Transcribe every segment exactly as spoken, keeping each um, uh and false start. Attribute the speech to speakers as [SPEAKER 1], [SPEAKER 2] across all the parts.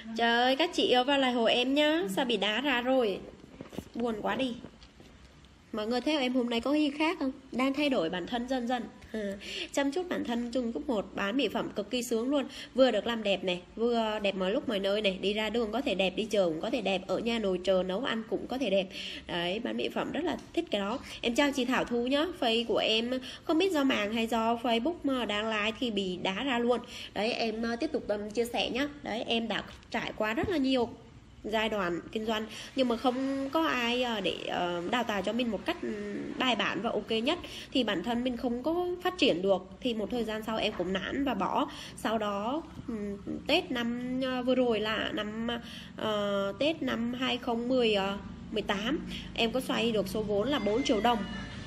[SPEAKER 1] Trời ơi, các chị yêu vào lại hồi em nhá. Sao bị đá ra rồi? Buồn quá đi. Mọi người thấy em hôm nay có gì khác không? Đang thay đổi bản thân dần dần. À, chăm chút bản thân Trung Quốc một bán mỹ phẩm cực kỳ sướng luôn. Vừa được làm đẹp này, vừa đẹp mọi lúc mọi nơi này. Đi ra đường có thể đẹp, đi chờ cũng có thể đẹp, ở nhà nồi chờ nấu ăn cũng có thể đẹp. Đấy, bán mỹ phẩm rất là thích cái đó. Em chào chị Thảo Thu nhá. Face của em không biết do mạng hay do Facebook mà đang live thì bị đá ra luôn. Đấy, em tiếp tục tâm chia sẻ nhá. Đấy, em đã trải qua rất là nhiều giai đoạn kinh doanh nhưng mà không có ai để đào tạo cho mình một cách bài bản và ok nhất, thì bản thân mình không có phát triển được, thì một thời gian sau em cũng nản và bỏ. Sau đó Tết năm vừa rồi là năm uh, Tết năm hai không một tám em có xoay được số vốn là bốn triệu đồng,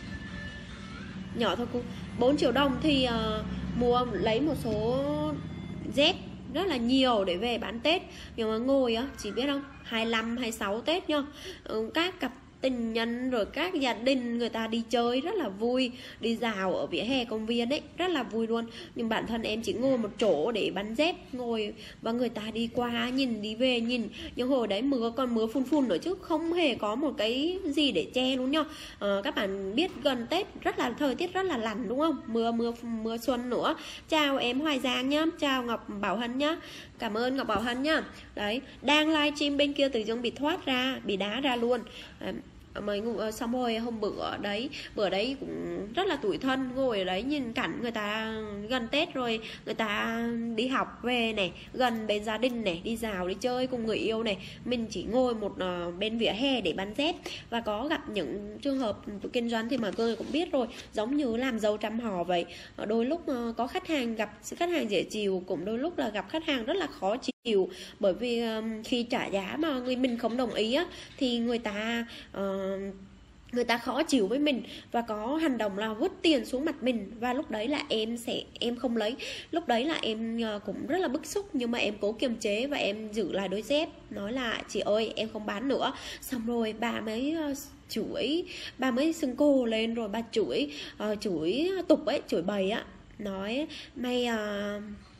[SPEAKER 1] nhỏ thôi cô, bốn triệu đồng thì uh, mua lấy một số dép rất là nhiều để về bán Tết. Nhưng mà ngồi á, chỉ biết không, hai mươi lăm, hai mươi sáu Tết nha, các cặp tình nhân rồi các gia đình người ta đi chơi rất là vui, đi dạo ở vỉa hè công viên ấy rất là vui luôn. Nhưng bản thân em chỉ ngồi một chỗ để bán dép, ngồi và người ta đi qua nhìn, đi về nhìn. Nhưng hồi đấy mưa còn mưa phun phun nữa chứ không hề có một cái gì để che luôn nha. À, các bạn biết gần Tết rất là thời tiết rất là lạnh đúng không, mưa mưa mưa xuân nữa. Chào em Hoài Giang nhá, chào Ngọc Bảo Hân nhá, cảm ơn Ngọc Bảo Hân nhá. Đấy, đang livestream bên kia tự dưng bị thoát ra, bị đá ra luôn. À, mới ngủ xong rồi hôm bữa đấy bữa đấy cũng rất là tủi thân, ngồi ở đấy nhìn cảnh người ta gần Tết rồi người ta đi học về này, gần bên gia đình này, đi dạo đi chơi cùng người yêu này, mình chỉ ngồi một uh, bên vỉa hè để bán dép. Và có gặp những trường hợp kinh doanh thì mọi người cũng biết rồi, giống như làm dâu trăm họ vậy. Đôi lúc uh, có khách hàng gặp khách hàng dễ chịu, cũng đôi lúc là gặp khách hàng rất là khó chịu, bởi vì uh, khi trả giá mà người mình không đồng ý á, thì người ta uh, người ta khó chịu với mình và có hành động là vứt tiền xuống mặt mình. Và lúc đấy là em sẽ em không lấy, lúc đấy là em cũng rất là bức xúc, nhưng mà em cố kiềm chế và em giữ lại đôi dép, nói là chị ơi em không bán nữa. Xong rồi bà mới chửi, bà mới sưng cô lên, rồi bà chửi uh, chửi tục ấy, chửi bầy á, nói mày uh,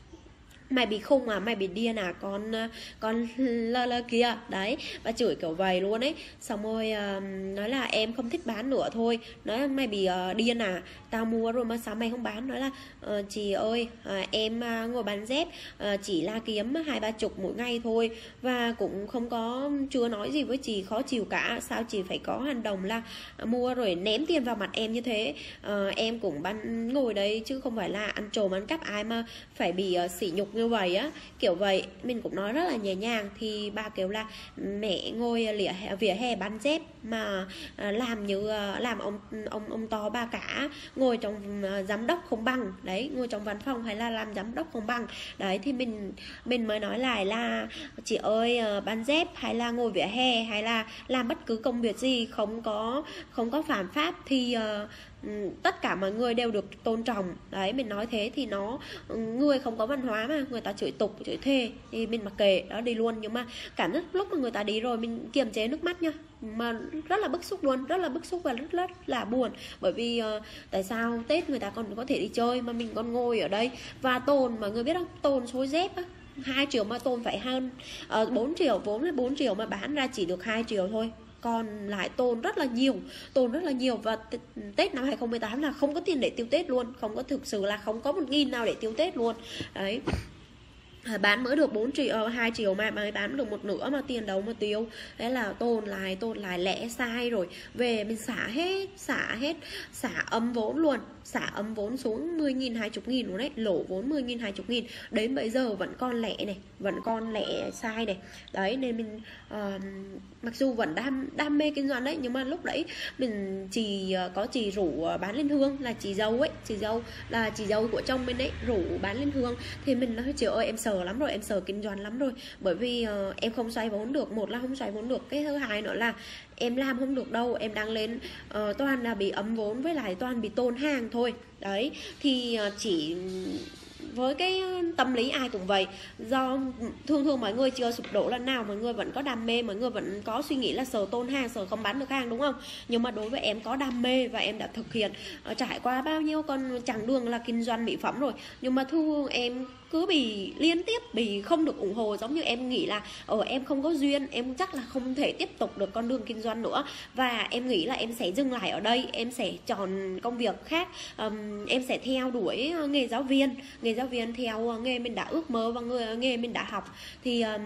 [SPEAKER 1] mày bị khùng à, mày bị điên à, con con lơ lơ kia đấy, và chửi kiểu vậy luôn ấy. Xong rồi uh, nói là em không thích bán nữa thôi, nói là mày bị uh, điên à, tao mua rồi mà sao mày không bán. Nói là uh, chị ơi uh, em uh, ngồi bán dép uh, chỉ là kiếm hai ba chục mỗi ngày thôi, và cũng không có, chưa nói gì với chị khó chịu cả, sao chị phải có hành động là uh, mua rồi ném tiền vào mặt em như thế. Uh, em cũng bán ngồi đấy chứ không phải là ăn trộm ăn cắp ai mà phải bị uh, sỉ nhục như vậy á, kiểu vậy. Mình cũng nói rất là nhẹ nhàng, thì bà kêu là mẹ ngồi lỉa vỉa hè bán dép mà làm như làm ông ông ông to ba cả, ngồi trong uh, giám đốc không bằng đấy, ngồi trong văn phòng hay là làm giám đốc không bằng đấy. Thì mình mình mới nói lại là chị ơi, uh, bán dép hay là ngồi vỉa hè hay là làm bất cứ công việc gì không có không có phạm pháp thì uh, tất cả mọi người đều được tôn trọng đấy. Mình nói thế thì nó, người không có văn hóa mà người ta chửi tục chửi thề thì mình mặc kệ đó, đi luôn. Nhưng mà cảm giác lúc mà người ta đi rồi mình kiềm chế nước mắt nha, mà rất là bức xúc luôn, rất là bức xúc và rất, rất là buồn. Bởi vì uh, tại sao Tết người ta còn có thể đi chơi mà mình còn ngồi ở đây và tồn, mọi người biết không, tồn số dép á, hai triệu mà tồn phải hơn uh, bốn triệu, vốn là bốn triệu mà bán ra chỉ được hai triệu thôi, còn lại tồn rất là nhiều, tồn rất là nhiều. Và Tết năm hai không một tám là không có tiền để tiêu Tết luôn, không có, thực sự là không có một nghìn nào để tiêu Tết luôn đấy. Bán mới được bốn triệu, hai triệu mà mới bán được một nửa mà tiền đâu mà tiêu. Đấy là tồn lại, tồn lại lẻ sai rồi về mình xả hết, xả hết, xả âm vốn luôn, xả âm vốn xuống mười nghìn, hai mươi nghìn luôn đấy, lỗ vốn mười nghìn, hai mươi nghìn. Đến bây giờ vẫn còn lẻ này, vẫn còn lẻ sai này. Đấy nên mình uh, mặc dù vẫn đam, đam mê kinh doanh đấy, nhưng mà lúc đấy mình chỉ có chị rủ bán lên Hương, là chị dâu ấy, chị dâu là chị dâu của chồng mình đấy, rủ bán lên Hương. Thì mình nói chị ơi em sợ lắm rồi, em sợ kinh doanh lắm rồi, bởi vì uh, em không xoay vốn được, một là không xoay vốn được, cái thứ hai nữa là em làm không được đâu, em đang lên uh, toàn là bị ấm vốn với lại toàn bị tồn hàng thôi đấy. Thì uh, chỉ với cái tâm lý ai cũng vậy, do thường thường mọi người chưa sụp đổ lần nào, mọi người vẫn có đam mê, mọi người vẫn có suy nghĩ là sợ tôn hàng, sợ không bán được hàng đúng không. Nhưng mà đối với em có đam mê và em đã thực hiện uh, trải qua bao nhiêu con chặng đường là kinh doanh mỹ phẩm rồi, nhưng mà thường em cứ bị liên tiếp bị không được ủng hộ, giống như em nghĩ là ờ em không có duyên, em chắc là không thể tiếp tục được con đường kinh doanh nữa, và em nghĩ là em sẽ dừng lại ở đây, em sẽ chọn công việc khác, um, em sẽ theo đuổi nghề giáo viên, nghề giáo viên theo nghề mình đã ước mơ và người nghề mình đã học. Thì um,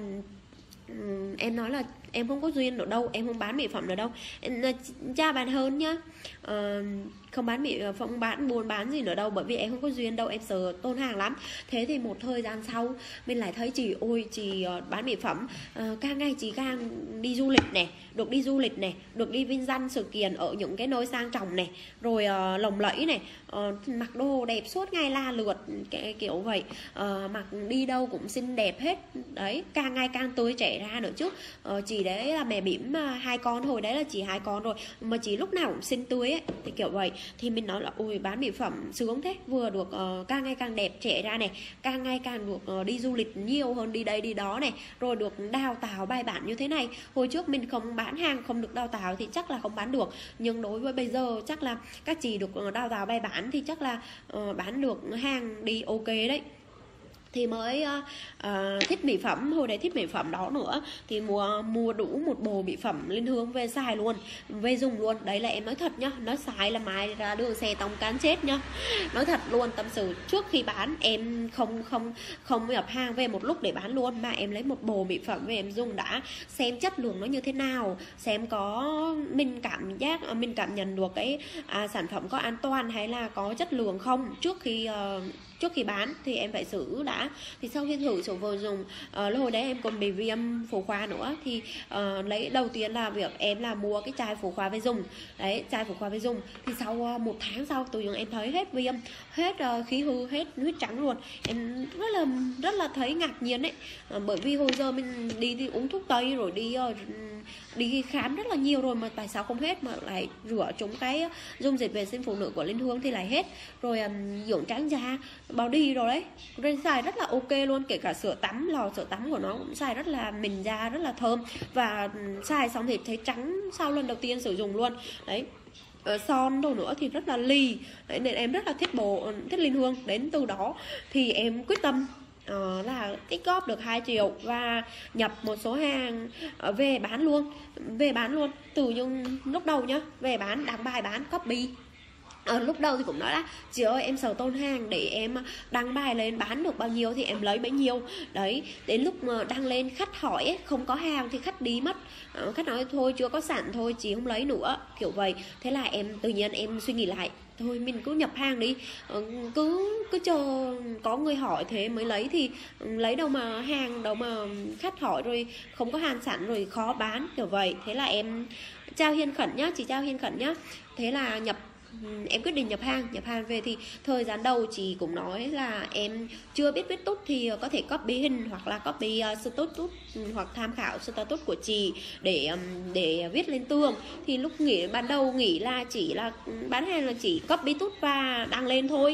[SPEAKER 1] um, em nói là em không có duyên nữa đâu, em không bán mỹ phẩm nữa đâu, em cha bạn hơn nhá, uh, không bán mỹ phẩm, bán buôn bán gì nữa đâu, bởi vì em không có duyên đâu, em sợ tôn hàng lắm. Thế thì một thời gian sau mình lại thấy chị ôi chị bán mỹ phẩm, uh, càng ngày chị càng đi du lịch này, được đi du lịch này, được đi vinh danh sự kiện ở những cái nơi sang trọng này, rồi uh, lồng lẫy này, uh, mặc đồ đẹp suốt ngày la lượt cái kiểu vậy, uh, mặc đi đâu cũng xinh đẹp hết đấy, càng ngày càng tươi trẻ ra nữa chứ. Uh, chị đấy là mẹ bỉm uh, hai con, hồi đấy là chị hai con rồi mà chị lúc nào cũng xinh tươi ấy, thì kiểu vậy. Thì mình nói là ôi bán mỹ phẩm sướng thế, vừa được uh, càng ngày càng đẹp trẻ ra này, càng ngày càng được uh, đi du lịch nhiều hơn, đi đây đi đó này, rồi được đào tạo bài bản như thế này. Hồi trước mình không bán hàng, không được đào tạo thì chắc là không bán được, nhưng đối với bây giờ chắc là các chị được uh, đào tạo bài bản thì chắc là uh, bán được hàng đi ok đấy. Thì mới uh, uh, thích mỹ phẩm, hồi đấy thích mỹ phẩm đó nữa, thì mua mua đủ một bộ mỹ phẩm Linh Hương về xài luôn, về dùng luôn. Đấy là em nói thật nhá, nói sai là mai ra đường xe tông cán chết nhá, nói thật luôn. Tâm sự trước khi bán em không không không nhập hàng về một lúc để bán luôn, mà em lấy một bộ mỹ phẩm về em dùng đã, xem chất lượng nó như thế nào, xem có mình cảm giác mình cảm nhận được cái à, sản phẩm có an toàn hay là có chất lượng không trước khi uh, trước khi bán thì em phải xử đã. Thì sau khi thử số vừa dùng, uh, hồi đấy em còn bị viêm phù khoa nữa, thì uh, lấy đầu tiên là việc em là mua cái chai phù khoa về dùng đấy, chai phù khoa về dùng. Thì sau uh, một tháng sau tự nhiên em thấy hết viêm, hết uh, khí hư, hết huyết trắng luôn. Em rất là rất là thấy ngạc nhiên đấy, uh, bởi vì hồi giờ mình đi, đi uống thuốc tây rồi đi uh, đi khám rất là nhiều rồi mà tại sao không hết, mà lại rửa chúng cái dung dịch vệ sinh phụ nữ của Linh Hương thì lại hết. Rồi um, dưỡng trắng da, body rồi đấy, rồi xài rất là ok luôn, kể cả sữa tắm, lò sữa tắm của nó cũng xài rất là mềm da, rất là thơm, và xài xong thì thấy trắng sau lần đầu tiên sử dụng luôn đấy. Ở son đồ nữa thì rất là ly đấy, nên em rất là thích bộ thích Linh Hương. Đến từ đó thì em quyết tâm Uh, là tích góp được hai triệu và nhập một số hàng uh, về bán luôn, về bán luôn từ những lúc đầu nhá, về bán đăng bài bán copy. À, lúc đầu thì cũng nói là chị ơi em sợ tôn hàng, để em đăng bài lên bán được bao nhiêu thì em lấy bấy nhiêu đấy. Đến lúc mà đăng lên khách hỏi ấy, không có hàng thì khách đi mất, à, khách nói thôi chưa có sẵn thôi chị không lấy nữa, kiểu vậy. Thế là em tự nhiên em suy nghĩ lại, thôi mình cứ nhập hàng đi, cứ cứ chờ có người hỏi thế mới lấy, thì lấy đâu mà hàng đâu mà khách hỏi rồi không có hàng sẵn rồi khó bán, kiểu vậy. Thế là em trao hiên khẩn nhá, chị trao hiên khẩn nhá. Thế là nhập em quyết định nhập hàng, nhập hàng về thì thời gian đầu chị cũng nói là em chưa biết viết tút thì có thể copy hình hoặc là copy uh, status hoặc tham khảo status của chị để um, để viết lên tường. Thì lúc nghĩ ban đầu nghĩ là chỉ là bán hàng là chỉ copy tút và đăng lên thôi.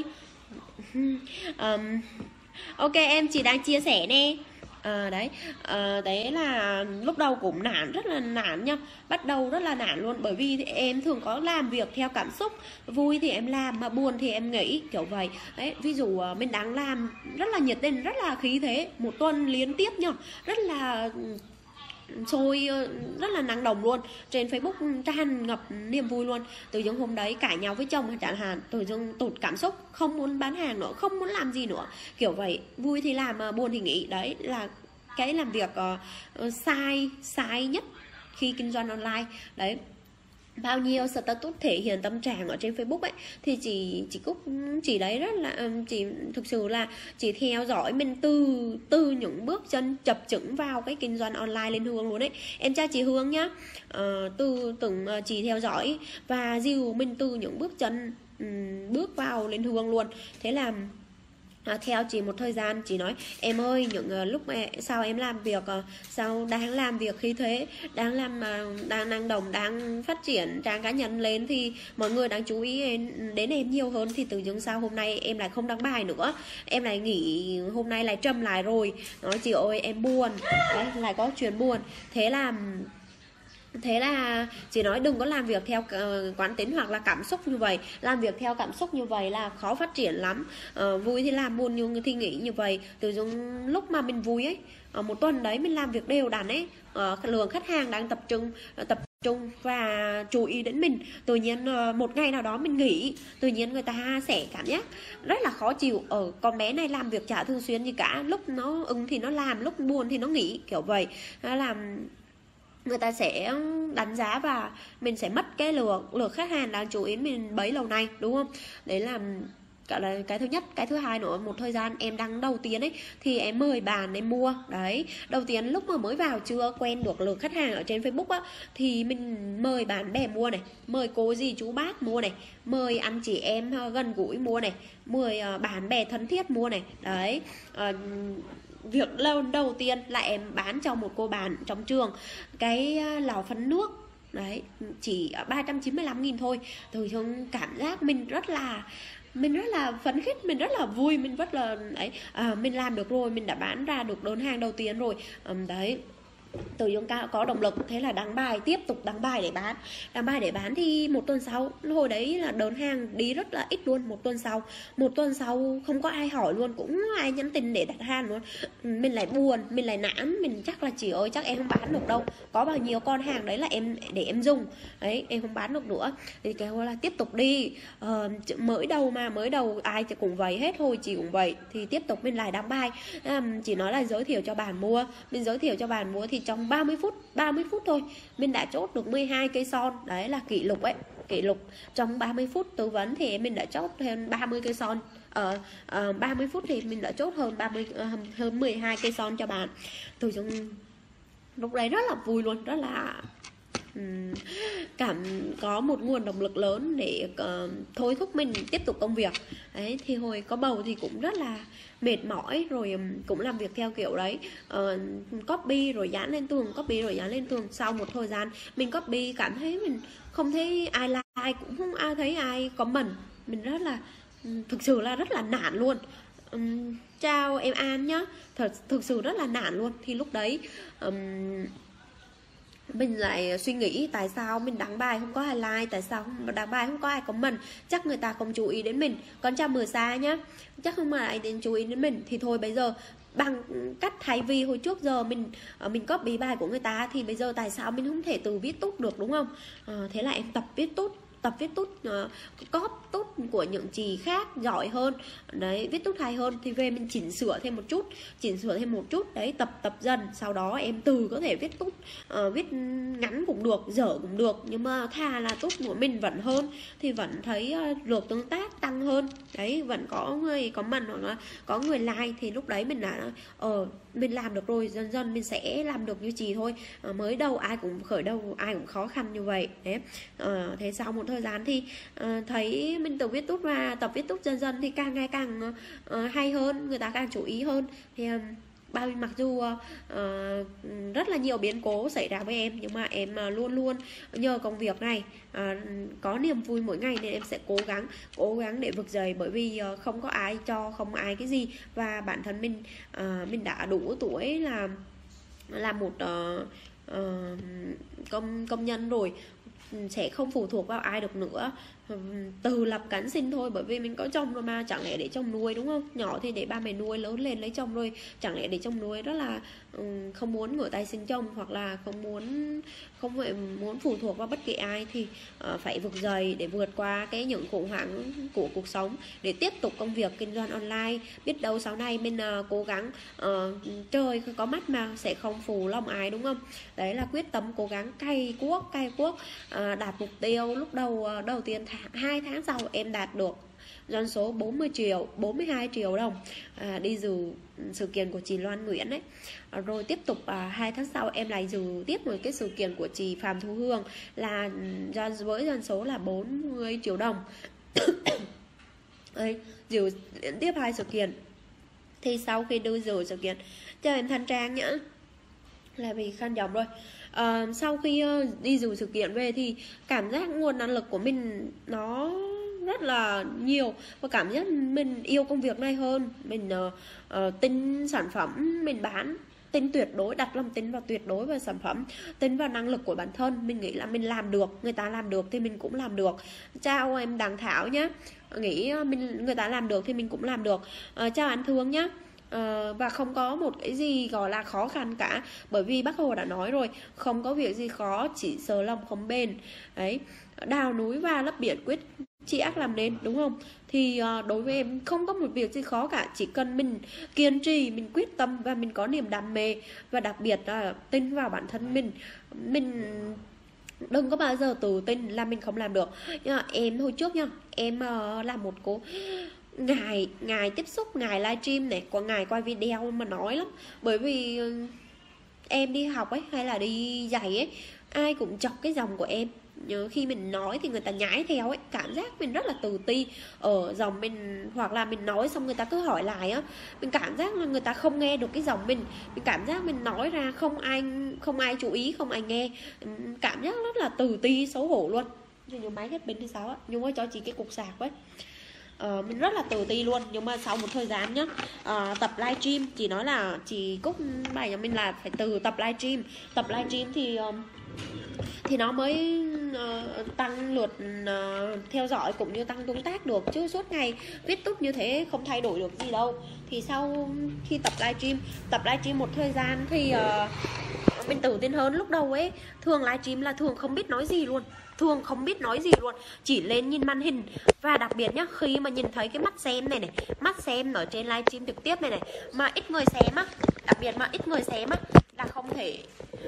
[SPEAKER 1] um, ok em chỉ đang chia sẻ nè. À, đấy à, đấy là lúc đầu cũng nản, rất là nản nha, bắt đầu rất là nản luôn, bởi vì em thường có làm việc theo cảm xúc, vui thì em làm mà buồn thì em nghỉ, kiểu vậy đấy. Ví dụ mình đang làm rất là nhiệt tình, rất là khí thế, một tuần liên tiếp nha, rất là sôi, rất là năng động luôn, trên Facebook tràn ngập niềm vui luôn. Tự dưng hôm đấy cãi nhau với chồng chẳng hạn, tự dưng tụt cảm xúc, không muốn bán hàng nữa, không muốn làm gì nữa, kiểu vậy. Vui thì làm mà buồn thì nghỉ, đấy là cái làm việc uh, sai sai nhất khi kinh doanh online đấy. Bao nhiêu status thể hiện tâm trạng ở trên Facebook ấy thì chị chị Cúc chỉ đấy rất là chị thực sự là chị theo dõi mình từ từ những bước chân chập chững vào cái kinh doanh online Linh Hương luôn đấy. Em chào chị Hương nhá, uh, từ từng uh, chị theo dõi và dìu mình từ những bước chân um, bước vào Linh Hương luôn. Thế là À, theo chị một thời gian chị nói em ơi những uh, lúc mà sao em làm việc uh, sao đang làm việc khi thế, đang làm uh, đang năng động, đang phát triển trang cá nhân lên thì mọi người đang chú ý em, đến em nhiều hơn, thì tự dưng sao hôm nay em lại không đăng bài nữa, em lại nghỉ, hôm nay lại trầm lại rồi. Nói chị ơi em buồn đấy, lại có chuyện buồn. Thế là Thế là chị nói đừng có làm việc theo uh, quán tính hoặc là cảm xúc như vậy. Làm việc theo cảm xúc như vậy là khó phát triển lắm. uh, Vui thì làm, buồn nhưng thì nghĩ như vậy. Từ dùng lúc mà mình vui ấy, uh, một tuần đấy mình làm việc đều đặn ấy, uh, lượng khách hàng đang tập trung uh, tập trung và chú ý đến mình, tự nhiên uh, một ngày nào đó mình nghỉ, tự nhiên người ta sẽ cảm giác rất là khó chịu. Ở con bé này làm việc chả thường xuyên gì cả, lúc nó ưng thì nó làm, lúc buồn thì nó nghỉ, kiểu vậy. Nó làm người ta sẽ đánh giá và mình sẽ mất cái lượng lượng khách hàng đáng chú ý mình bấy lâu nay, đúng không? Đấy là cả là cái thứ nhất. Cái thứ hai nữa, một thời gian em đăng đầu tiên ấy thì em mời bạn em mua. Đấy, đầu tiên lúc mà mới vào chưa quen được lượng khách hàng ở trên Facebook á, thì mình mời bạn bè mua này, mời cô dì chú bác mua này, mời anh chị em gần gũi mua này, mời bạn bè thân thiết mua này. Đấy, à, việc lâu đầu tiên là em bán cho một cô bạn trong trường cái lò phấn nước. Đấy, chỉ ba trăm chín mươi lăm nghìn thôi. Từ trong cảm giác mình rất là mình rất là phấn khích, mình rất là vui, mình rất là ấy, à, mình làm được rồi, mình đã bán ra được đơn hàng đầu tiên rồi. à, Đấy, từ chúng ta có động lực, thế là đăng bài, tiếp tục đăng bài để bán. Đăng bài để bán thì một tuần sau, hồi đấy là đơn hàng đi rất là ít luôn. Một tuần sau, một tuần sau không có ai hỏi luôn, cũng ai nhắn tin để đặt hàng luôn. Mình lại buồn, mình lại nản, mình chắc là chị ơi chắc em không bán được đâu, có bao nhiêu con hàng đấy là em để em dùng, đấy em không bán được nữa. Thì kêu là tiếp tục đi, ờ, mới đầu mà mới đầu ai cũng vậy hết thôi, chị cũng vậy. Thì tiếp tục mình lại đăng bài, à, chị nói là giới thiệu cho bạn mua. Mình giới thiệu cho bạn mua thì trong ba mươi phút, ba mươi phút thôi mình đã chốt được mười hai cây son. Đấy là kỷ lục ấy, kỷ lục. Trong ba mươi phút tư vấn thì mình đã chốt hơn ba mươi cây son. Ở uh, uh, ba mươi phút thì mình đã chốt hơn ba mươi uh, hơn mười hai cây son cho bạn. Tôi trong lúc đấy rất là vui luôn, rất là um, cảm có một nguồn động lực lớn để uh, thôi thúc mình tiếp tục công việc. Đấy, thì hồi có bầu thì cũng rất là mệt mỏi, rồi um, cũng làm việc theo kiểu đấy, uh, copy rồi dán lên tường, copy rồi dán lên tường. Sau một thời gian mình copy cảm thấy mình không thấy ai like, cũng không ai thấy ai comment, mình rất là um, thực sự là rất là nản luôn. um, Chào em An nhá, thật thực sự rất là nản luôn. Thì lúc đấy um, mình lại suy nghĩ tại sao mình đăng bài không có ai like, tại sao đăng bài không có ai comment, chắc người ta không chú ý đến mình. Còn chào mưa xa nhá, chắc không ai đến chú ý đến mình. Thì thôi bây giờ bằng cách thay vì hồi trước giờ mình mình copy bài của người ta, thì bây giờ tại sao mình không thể tự viết tút được, đúng không? À, thế là em tập viết tút, tập viết tút uh, cóp tút của những chị khác giỏi hơn, đấy viết tút hay hơn thì về mình chỉnh sửa thêm một chút, chỉnh sửa thêm một chút, đấy tập tập dần. Sau đó em từ có thể viết tút, uh, viết ngắn cũng được, dở cũng được, nhưng mà thà là tút của mình vẫn hơn, thì vẫn thấy uh, lượt tương tác tăng hơn, đấy vẫn có người comment hoặc là có người like. Thì lúc đấy mình đã ờ mình làm được rồi, dần dần mình sẽ làm được như chị thôi. uh, mới đầu ai cũng khởi đầu, ai cũng khó khăn như vậy đấy. uh, thế sau một thời gian thì uh, thấy mình tự viết tút và tập viết tút dần dần thì càng ngày càng uh, hay hơn, người ta càng chú ý hơn. Thì um, bao mặc dù uh, rất là nhiều biến cố xảy ra với em, nhưng mà em uh, luôn luôn nhờ công việc này uh, có niềm vui mỗi ngày, nên em sẽ cố gắng cố gắng để vực dậy. Bởi vì uh, không có ai cho, không ai cái gì, và bản thân mình uh, mình đã đủ tuổi là là một uh, uh, công công nhân rồi, sẽ không phụ thuộc vào ai được nữa, tự lập cánh sinh thôi. Bởi vì mình có chồng rồi mà, chẳng lẽ để chồng nuôi, đúng không? Nhỏ thì để ba mẹ nuôi, lớn lên lấy chồng rồi chẳng lẽ để chồng nuôi. Rất là um, không muốn ngửa tay xin chồng, hoặc là không muốn không phải muốn phụ thuộc vào bất kỳ ai. Thì uh, phải vực dậy để vượt qua cái những khủng hoảng của cuộc sống, để tiếp tục công việc kinh doanh online. Biết đâu sau này mình uh, cố gắng, uh, trời có mắt mà sẽ không phụ lòng ai, đúng không? Đấy là quyết tâm cố gắng cày cuốc cày cuốc uh, đạt mục tiêu. Lúc đầu uh, đầu tiên hai tháng sau em đạt được doanh số bốn mươi triệu, bốn mươi hai triệu đồng, à, đi dự sự kiện của chị Loan Nguyễn ấy. À, rồi tiếp tục à, hai tháng sau em lại dự tiếp một cái sự kiện của chị Phạm Thu Hương, là với doanh số là bốn mươi triệu đồng. Đấy, dự tiếp hai sự kiện. Thì sau khi đưa dự sự kiện, cho em Thanh Trang nhá, là vì khăn giọng rồi. À, sau khi uh, đi dự sự kiện về thì cảm giác nguồn năng lực của mình nó rất là nhiều, và cảm giác mình yêu công việc này hơn, mình uh, uh, tin sản phẩm mình bán tin tuyệt đối, đặt lòng tin vào tuyệt đối vào sản phẩm, tin vào năng lực của bản thân. Mình nghĩ là mình làm được, người ta làm được thì mình cũng làm được. Chào em Đặng Thảo nhé, nghĩ mình người ta làm được thì mình cũng làm được. À, chào anh Thương nhé. À, và không có một cái gì gọi là khó khăn cả, bởi vì bác Hồ đã nói rồi, không có việc gì khó, chỉ sợ lòng không bền. Đấy, đào núi và lấp biển quyết chi ác làm nên, đúng không? Thì uh, đối với em không có một việc gì khó cả, chỉ cần mình kiên trì, mình quyết tâm và mình có niềm đam mê, và đặc biệt là uh, tin vào bản thân mình. Mình đừng có bao giờ tự tin là mình không làm được. Nhưng mà em hồi trước nha, em uh, làm một cô ngày ngày tiếp xúc, ngày livestream này, qua ngày quay video mà nói lắm, bởi vì uh, em đi học ấy hay là đi dạy ấy, ai cũng chọc cái dòng của em. Nhớ khi mình nói thì người ta nhái theo ấy, cảm giác mình rất là tự ti ở dòng mình, hoặc là mình nói xong người ta cứ hỏi lại á, mình cảm giác là người ta không nghe được cái dòng mình, mình cảm giác mình nói ra không ai không ai chú ý, không ai nghe, cảm giác rất là tự ti xấu hổ luôn. Nhưng máy hết pin thì sao á, nhưng mà cho chị cái cục sạc ấy. Ờ, mình rất là tự ti luôn. Nhưng mà sau một thời gian nhá, uh, tập livestream, chị nói là chị Cúc bài cho mình là phải từ tập livestream. Tập livestream thì uh, thì nó mới uh, tăng lượt uh, theo dõi cũng như tăng tương tác được, chứ suốt ngày viết túc như thế không thay đổi được gì đâu. Thì sau khi tập livestream tập livestream một thời gian thì uh, mình tự tin hơn. Lúc đầu ấy, thường livestream là thường không biết nói gì luôn, thường không biết nói gì luôn, chỉ lên nhìn màn hình. Và đặc biệt nhá, khi mà nhìn thấy cái mắt xem này này, mắt xem ở trên livestream trực tiếp này này, mà ít người xem á, đặc biệt mà ít người xem á, là không thể,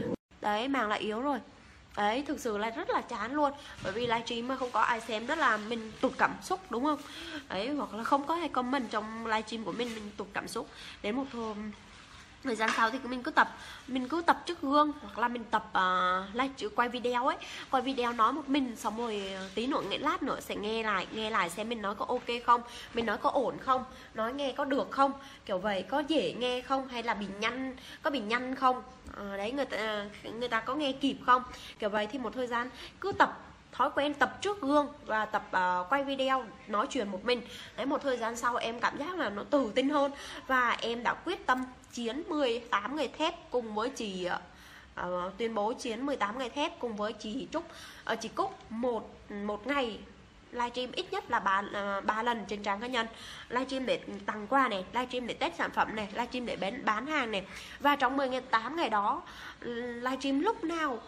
[SPEAKER 1] đấy, màng lại yếu rồi. Đấy, thực sự là rất là chán luôn. Bởi vì livestream mà không có ai xem rất là mình tụt cảm xúc, đúng không? Đấy, hoặc là không có ai comment trong livestream của mình, mình tụt cảm xúc. Đến một hôm thời gian sau thì mình cứ tập mình cứ tập trước gương, hoặc là mình tập uh, live quay video ấy, quay video nói một mình, xong rồi tí nữa nghe lát nữa sẽ nghe lại nghe lại xem mình nói có ok không, mình nói có ổn không, nói nghe có được không, kiểu vậy, có dễ nghe không, hay là bị nhăn, có bị nhăn không, à, đấy, người ta người ta có nghe kịp không, kiểu vậy. Thì một thời gian cứ tập thói quen tập trước gương và tập uh, quay video nói chuyện một mình. Đấy, một thời gian sau em cảm giác là nó tự tin hơn, và em đã quyết tâm chiến mười tám ngày thép cùng với chị uh, tuyên bố chiến mười tám ngày thép cùng với chị Trúc, uh, chị Cúc một một ngày livestream ít nhất là ba uh, ba lần trên trang cá nhân, livestream để tặng quà này, livestream để test sản phẩm này, livestream để bán bán hàng này. Và trong mười tám ngày đó, livestream lúc nào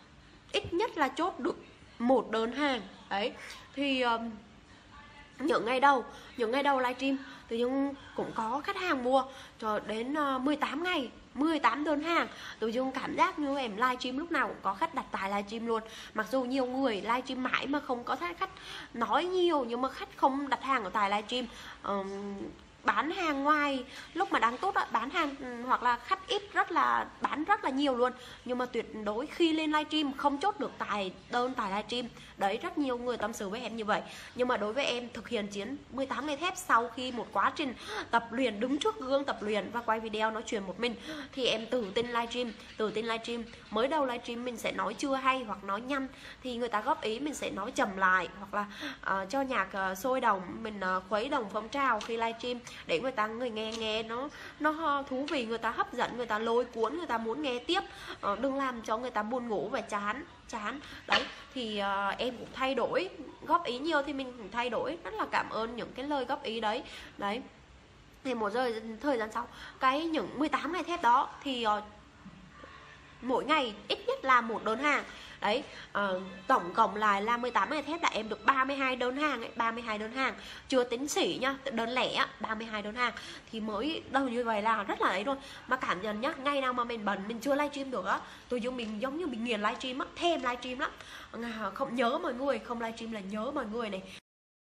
[SPEAKER 1] ít nhất là chốt được một đơn hàng. Đấy, thì um, những ngày đầu những ngày đầu livestream tự nhiên cũng có khách hàng mua, cho đến uh, mười tám ngày, mười tám đơn hàng. Tự nhiên cảm giác như em livestream lúc nào cũng có khách đặt tài livestream luôn. Mặc dù nhiều người livestream mãi mà không có khách nói nhiều, nhưng mà khách không đặt hàng ở tài livestream. um, Bán hàng ngoài lúc mà đang tốt đó, bán hàng hoặc là khách ít rất là bán rất là nhiều luôn, nhưng mà tuyệt đối khi lên livestream không chốt được tài đơn tài livestream. Đấy, rất nhiều người tâm sự với em như vậy. Nhưng mà đối với em thực hiện chiến mười tám ngày thép sau khi một quá trình tập luyện, đứng trước gương tập luyện và quay video nói chuyện một mình, thì em tự tin livestream, tự tin livestream. Mới đầu livestream mình sẽ nói chưa hay hoặc nói nhanh thì người ta góp ý mình sẽ nói chậm lại, hoặc là uh, cho nhạc uh, sôi động, mình uh, khuấy động phong trào khi livestream để người ta người nghe nghe nó nó thú vị, người ta hấp dẫn, người ta lôi cuốn, người ta muốn nghe tiếp. Uh, đừng làm cho người ta buồn ngủ và chán chán đấy. Thì uh, em cũng thay đổi, góp ý nhiều thì mình cũng thay đổi, rất là cảm ơn những cái lời góp ý đấy. Đấy, thì một giờ thời gian sau, cái những mười tám ngày thép đó thì uh, mỗi ngày ít nhất là một đơn hàng. Đấy, uh, tổng cộng lại là mười tám ngày thép là em được ba mươi hai đơn hàng ấy, ba mươi hai đơn hàng, chưa tính sỉ nhá, đơn lẻ ba mươi hai đơn hàng. Thì mới đầu như vậy là rất là ấy luôn. Mà cảm nhận nhá, ngày nào mà mình bận, mình chưa livestream được á, tôi giống mình giống như mình nghiền livestream á, thèm livestream lắm. Không nhớ mọi người, không livestream là nhớ mọi người này.